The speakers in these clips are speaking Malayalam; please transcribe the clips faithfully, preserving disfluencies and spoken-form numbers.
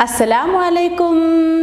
അസ്സലാമു അലൈക്കും.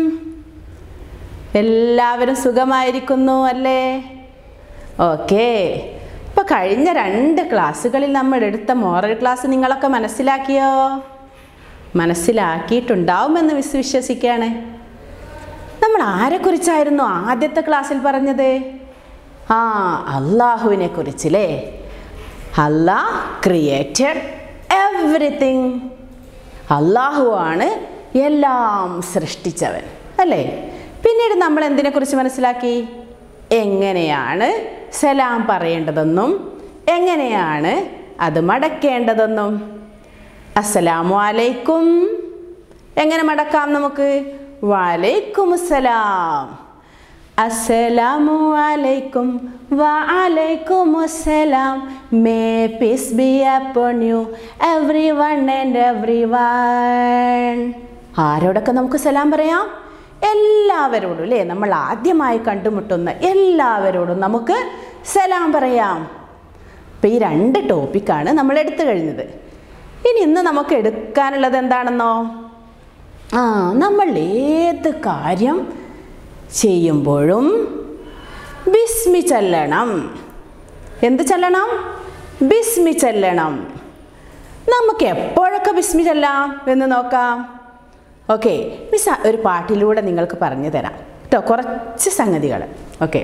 എല്ലാവരും സുഖമായിരിക്കുന്നു അല്ലേ? ഓക്കെ. ഇപ്പോൾ കഴിഞ്ഞ രണ്ട് ക്ലാസ്സുകളിൽ നമ്മൾ എടുത്ത മോറൽ ക്ലാസ് നിങ്ങളൊക്കെ മനസ്സിലാക്കിയോ? മനസ്സിലാക്കിയിട്ടുണ്ടാവുമെന്ന് വിശ്വസിക്കുകയാണ്. നമ്മൾ ആരെക്കുറിച്ചായിരുന്നു ആദ്യത്തെ ക്ലാസ്സിൽ പറഞ്ഞത്? ആ അള്ളാഹുവിനെ കുറിച്ചല്ലേ. അല്ലാഹ് ക്രിയേറ്റഡ് എവറിത്തിങ്. അള്ളാഹു ആണ് എല്ലാം സൃഷ്ടിച്ചവൻ അല്ലേ? പിന്നീട് നമ്മൾ എന്തിനെക്കുറിച്ച് മനസ്സിലാക്കി? എങ്ങനെയാണ് സലാം പറയേണ്ടതെന്നും എങ്ങനെയാണ് അത് മടക്കേണ്ടതെന്നും. അസ്സലാമു അലൈക്കും എങ്ങനെ മടക്കാം നമുക്ക്? വലൈക്കും അസ്സലാം. അസ്സലാമു അലൈക്കും വഅലൈക്കും അസ്സലാം. May peace be upon you everyone and everyone. ആരോടൊക്കെ നമുക്ക് സലാം പറയാം? എല്ലാവരോടും അല്ലേ? നമ്മൾ ആദ്യമായി കണ്ടുമുട്ടുന്ന എല്ലാവരോടും നമുക്ക് സലാം പറയാം. അപ്പം ഈ രണ്ട് ടോപ്പിക്കാണ് നമ്മൾ എടുത്തു കഴിഞ്ഞത്. ഇനി ഇന്ന് നമുക്ക് എടുക്കാനുള്ളത് എന്താണെന്നോ? ആ നമ്മൾ ഏത് കാര്യം ചെയ്യുമ്പോഴും ബിസ്മി ചൊല്ലണം. എന്ത് ചൊല്ലണം? ബിസ്മി ചൊല്ലണം. നമുക്ക് എപ്പോഴൊക്കെ ബിസ്മി ചൊല്ലാം എന്ന് നോക്കാം. ഓക്കെ, മിസ് ഒരു പാട്ടിലൂടെ നിങ്ങൾക്ക് പറഞ്ഞു തരാം കേട്ടോ, കുറച്ച് സംഗതികൾ. ഓക്കെ.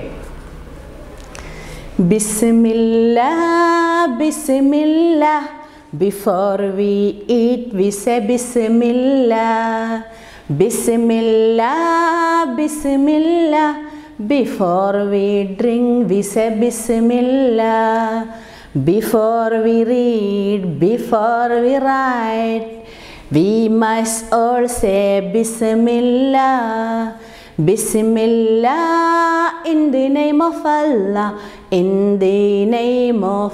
ബിസ്മില്ലാ ബിസ്മില്ലാ, before we eat we say bismillah. Bismillah bismillah, before we drink we say bismillah. Before we read, before we write, we must all say bismillah. Bismillah, in the name of Allah, in the name of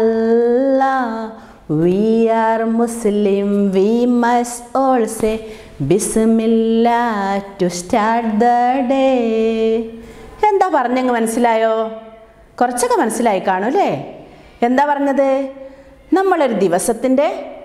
Allah. We are Muslim, we must all say Bismillah to start the day. എന്താ പറഞ്ഞെങ്കിൽ മനസ്സിലായോ? കുറച്ചൊക്കെ മനസ്സിലായി കാണും അല്ലേ? എന്താ പറഞ്ഞത്? നമ്മളൊരു ദിവസത്തിൻ്റെ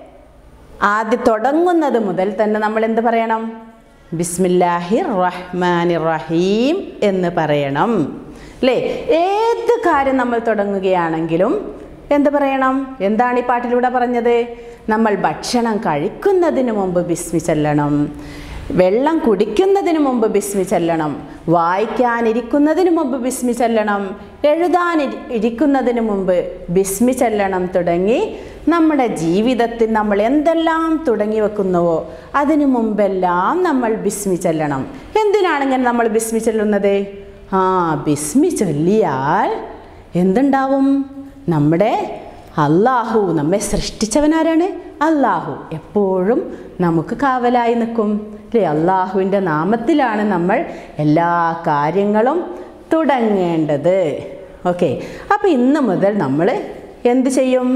ആദ്യം തുടങ്ങുന്നത് മുതൽ തന്നെ നമ്മൾ എന്ത് പറയണം? ബിസ്മില്ലാഹിർ റഹ്മാനിർ റഹീം എന്ന് പറയണം അല്ലേ? ഏത് കാര്യം നമ്മൾ തുടങ്ങുകയാണെങ്കിലും എന്ത് പറയണം? എന്താണ് ഈ പാട്ടിലൂടെ പറഞ്ഞത്? നമ്മൾ ഭക്ഷണം കഴിക്കുന്നതിന് മുമ്പ് ബിസ്മി ചൊല്ലണം, വെള്ളം കുടിക്കുന്നതിന് മുമ്പ് ബിസ്മി ചൊല്ലണം, വായിക്കാനിരിക്കുന്നതിന് മുമ്പ് ബിസ്മി ചൊല്ലണം, എഴുതാൻ ഇരിക്കുന്നതിന് മുമ്പ് ബിസ്മി ചൊല്ലണം തുടങ്ങി നമ്മുടെ ജീവിതത്തിൽ നമ്മൾ എന്തെല്ലാം തുടങ്ങി വെക്കുന്നുവോ അതിനു മുമ്പെല്ലാം നമ്മൾ ബിസ്മി ചൊല്ലണം. എന്തിനാണ് ഇങ്ങനെ നമ്മൾ ബിസ്മി ചൊല്ലുന്നത്? ആ ബിസ്മി ചൊല്ലിയാൽ എന്തുണ്ടാവും? നമ്മുടെ അള്ളാഹു, നമ്മെ സൃഷ്ടിച്ചവനാരാണ്? അള്ളാഹു എപ്പോഴും നമുക്ക് കാവലായി നിൽക്കും അല്ലേ? അള്ളാഹുവിൻ്റെ നാമത്തിലാണ് നമ്മൾ എല്ലാ കാര്യങ്ങളും തുടങ്ങേണ്ടത്. ഓക്കെ. അപ്പോൾ ഇന്ന് മുതൽ നമ്മൾ എന്ത് ചെയ്യും?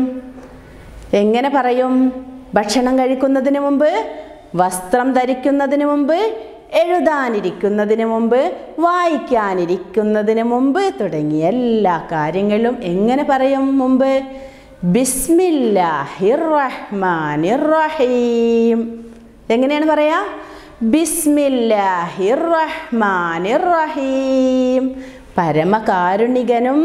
എങ്ങനെ പറയും? ഭക്ഷണം കഴിക്കുന്നതിന് മുമ്പ്, വസ്ത്രം ധരിക്കുന്നതിന് മുമ്പ്, എഴുതാനിരിക്കുന്നതിന് മുമ്പ്, വായിക്കാനിരിക്കുന്നതിന് മുമ്പ് തുടങ്ങിയ എല്ലാ കാര്യങ്ങളും എങ്ങനെ പറയും? മുമ്പ് ബിസ്മില്ലാഹിർ റഹ്മാനിർ റഹീം. എങ്ങനെയാണ് പറയാ? ബിസ്മില്ലാഹിർ റഹ്മാനിർ റഹീം. പരമകാരുണികനും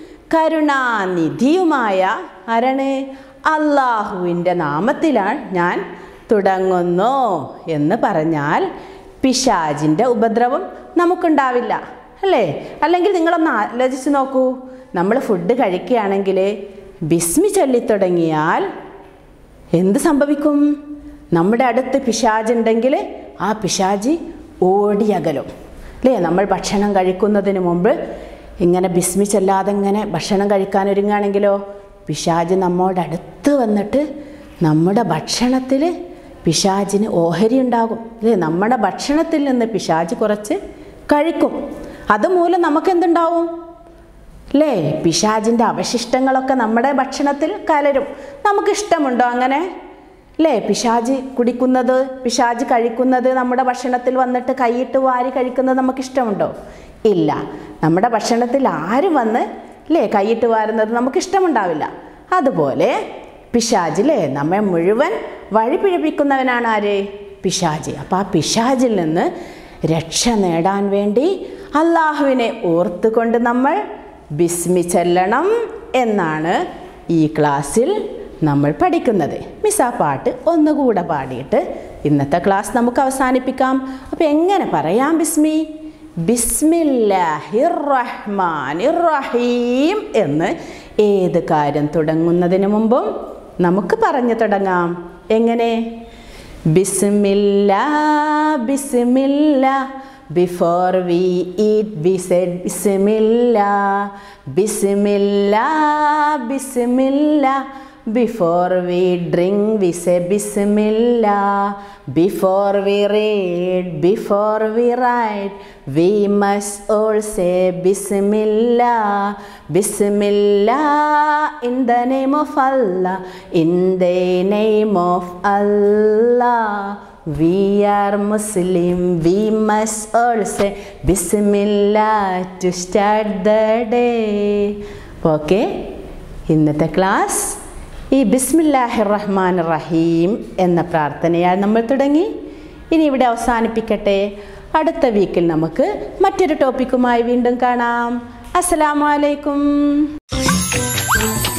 കരുണാനിധിയുമായ ആരാണ്? അള്ളാഹുവിൻ്റെ നാമത്തിലാണ് ഞാൻ തുടങ്ങുന്നു എന്ന് പറഞ്ഞാൽ പിശാചിൻ്റെ ഉപദ്രവം നമുക്കുണ്ടാവില്ല അല്ലേ? അല്ലെങ്കിൽ നിങ്ങളൊന്ന് ആലോചിച്ച് നോക്കൂ. നമ്മൾ ഫുഡ് കഴിക്കുകയാണെങ്കിൽ ബിസ്മി ചൊല്ലിത്തുടങ്ങിയാൽ എന്ത് സംഭവിക്കും? നമ്മുടെ അടുത്ത് പിശാചുണ്ടെങ്കിൽ ആ പിശാചി ഓടിയകലും അല്ലേ? നമ്മൾ ഭക്ഷണം കഴിക്കുന്നതിന് മുമ്പ് ഇങ്ങനെ ബിസ്മി ചൊല്ലാതെ ഇങ്ങനെ ഭക്ഷണം കഴിക്കാൻ ഒരുങ്ങുകയാണെങ്കിലോ പിശാച് നമ്മോട് അടുത്ത് വന്നിട്ട് നമ്മുടെ ഭക്ഷണത്തിൽ പിശാചിന് ഓഹരി ഉണ്ടാകും അല്ലേ? നമ്മുടെ ഭക്ഷണത്തിൽ നിന്ന് പിശാച് കുറച്ച് കഴിക്കും. അതുമൂലം നമുക്കെന്തുണ്ടാവും അല്ലേ? പിശാചിൻ്റെ അവശിഷ്ടങ്ങളൊക്കെ നമ്മുടെ ഭക്ഷണത്തിൽ കലരും. നമുക്കിഷ്ടമുണ്ടോ അങ്ങനെ അല്ലേ? പിശാച് കുടിക്കുന്നത്, പിശാച് കഴിക്കുന്നത് നമ്മുടെ ഭക്ഷണത്തിൽ വന്നിട്ട് കൈയിട്ട് വാരി കഴിക്കുന്നത് നമുക്കിഷ്ടമുണ്ടോ? ഇല്ല. നമ്മുടെ ഭക്ഷണത്തിൽ ആരും വന്ന് അല്ലേ കൈയിട്ട് വാരുന്നത് നമുക്കിഷ്ടമുണ്ടാവില്ല. അതുപോലെ പിശാചിലെ നമ്മെ മുഴുവൻ വഴി പിഴപ്പിക്കുന്നവനാണ് ആര്? പിശാച്. അപ്പോൾ ആ പിശാചിൽ നിന്ന് രക്ഷ നേടാൻ വേണ്ടി അള്ളാഹുവിനെ ഓർത്തുകൊണ്ട് നമ്മൾ ബിസ്മി ചൊല്ലണം എന്നാണ് ഈ ക്ലാസ്സിൽ നമ്മൾ പഠിക്കുന്നത്. മിസ് ആ പാട്ട് ഒന്നുകൂടെ പാടിയിട്ട് ഇന്നത്തെ ക്ലാസ് നമുക്ക് അവസാനിപ്പിക്കാം. അപ്പോൾ എങ്ങനെ പറയാം ബിസ്മി? ബിസ്മില്ലാഹിർ റഹ്മാനിർ റഹീം എന്ന് ഏത് കാര്യം തുടങ്ങുന്നതിന് മുമ്പും നമുക്ക് പറഞ്ഞു തുടങ്ങാം. എങ്ങനെ? ബിസ്മില്ലാ ബിസ്മില്ലാ. Before we eat, we said Bismillah. Bismillah, Bismillah. Before we drink, we say Bismillah. Before we read, before we write, we must all say Bismillah. Bismillah, in the name of Allah, in the name of Allah. We are Muslim, we must all say Bismillah to start the day. Okay, ഇന്നത്തെ ക്ലാസ് ഈ ബിസ്മില്ലാഹിർ റഹ്മാനിർ റഹീം എന്ന പ്രാർത്ഥനയാൽ നമ്മൾ തുടങ്ങി. ഇനി ഇവിടെ അവസാനിപ്പിക്കട്ടെ. അടുത്ത വീക്കിൽ നമുക്ക് മറ്റൊരു ടോപ്പിക്കുമായി വീണ്ടും കാണാം. അസ്സലാമു അലൈക്കും.